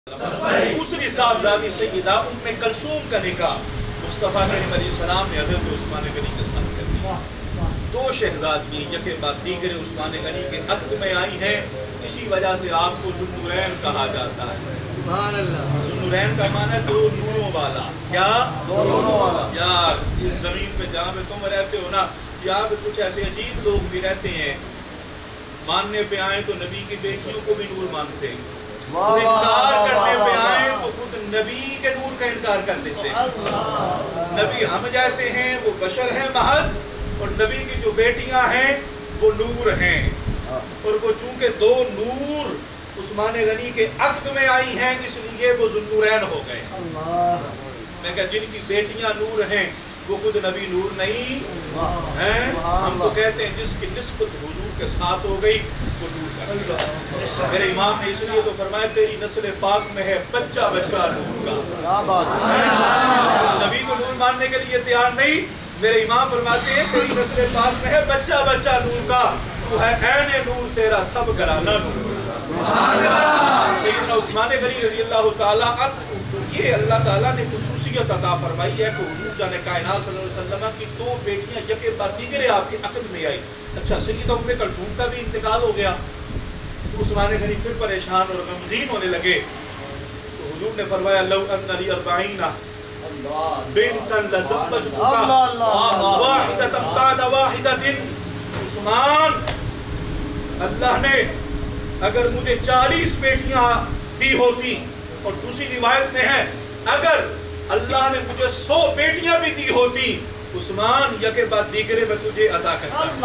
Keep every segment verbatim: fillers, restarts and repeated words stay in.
दूसरी साहबजादी सैयदा उम्मे कलसूम का निकाह मुस्तफ़ा करीम अलैहिस्सलाम ने हज़रत उस्मान गनी के साथ कर दिया। दो शहजादियाँ यके बाद दीगर उस्मान गनी के अक़द में आई हैं, इसी वजह से आपको ज़ुन्नुरैन कहा जाता है। ज़ुन्नुरैन का माना है दो नूरों वाला। क्या? दो नूरों वाला। यार इस ज़मीन पे जहाँ पे तुम रहते हो ना, यहाँ पे कुछ ऐसे अजीब लोग भी रहते हैं, मानने पे आए तो नबी की बेटियों को भी नूर मानते हैं, तो इनकार करने पे आए तो खुद नबी के नूर का इनकार कर देते हैं। नबी हम जैसे हैं, वो बशर हैं महज, और नबी की जो बेटियां हैं वो नूर हैं, और वो चूंकि दो नूर उस्मान गनी के अक़द में आई हैं इसलिए वो ज़ुन्नुरैन हो गए। मैं कहा जिनकी बेटियां नूर हैं वो खुद नबी नूर नहीं हैं। हम तो कहते हैं जिसकी निस्बत हुजूर के साथ हो गई वो नूर का। मेरे इमाम ने इसलिए तो फरमाया तेरी नस्ल पाक में है बच्चा बच्चा नूर का। क्या बात है? नबी को नूर मानने के लिए तैयार नहीं, मेरे इमाम फरमाते हैं तेरी नस्ल पाक में है बच्चा बच्चा नूर का, तू है ऐने नूर तेरा सब घराना नूर का। सैयदना उस्मान गनी रज़ियल्लाहु ताला अन्हु, ये अल्लाह ताला ने खुसूसियत अता फरमाई है कि हुजूर जाने कायनात सल्लल्लाहु अलैहि वसल्लम की दो बेटियां यके बाद दीगरे आपके अक़द में आई। अच्छा, सैयदा उम्मे कलसूम का भी इंतकाल हो गया, तो उस्मान गनी फिर परेशान और गमगीन होने लगे। तो हुजूर ने फरमाया लौ अन्ना ली अर्बईना बिन्तन लज़व्वजतुका वाहिदतन बअद वाहिदतिन। उस्मान, अल्लाह ने अगर मुझे चालीस बेटियां दी होती, और दूसरी रिवायत में है अगर अल्लाह ने मुझे सौ बेटियां भी दी होती, उस्मान यके बाद दीगरे में तुझे अता करता।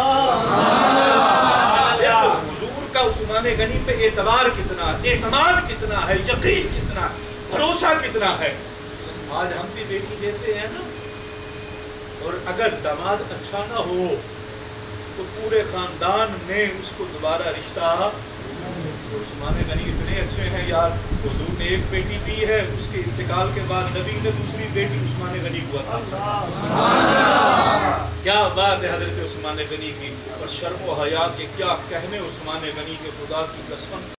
हुजूर का उस्मान गनी पे एतबार कितना, एतमाद कितना है, यकीन कितना, भरोसा कितना है। आज हम भी बेटी देते हैं ना, और अगर दामाद अच्छा ना हो तो पूरे खानदान में उसको दोबारा रिश्ता। उस्मान गनी इतने अच्छे हैं यार, हुजूर ने एक बेटी दी है, उसके इंतकाल के बाद नबी ने दूसरी बेटी उस्मान गनी को अता की। क्या बात है हजरत उस्मान गनी की, और शर्म व हया के क्या कहने उस्मान गनी के, खुदा की कसम।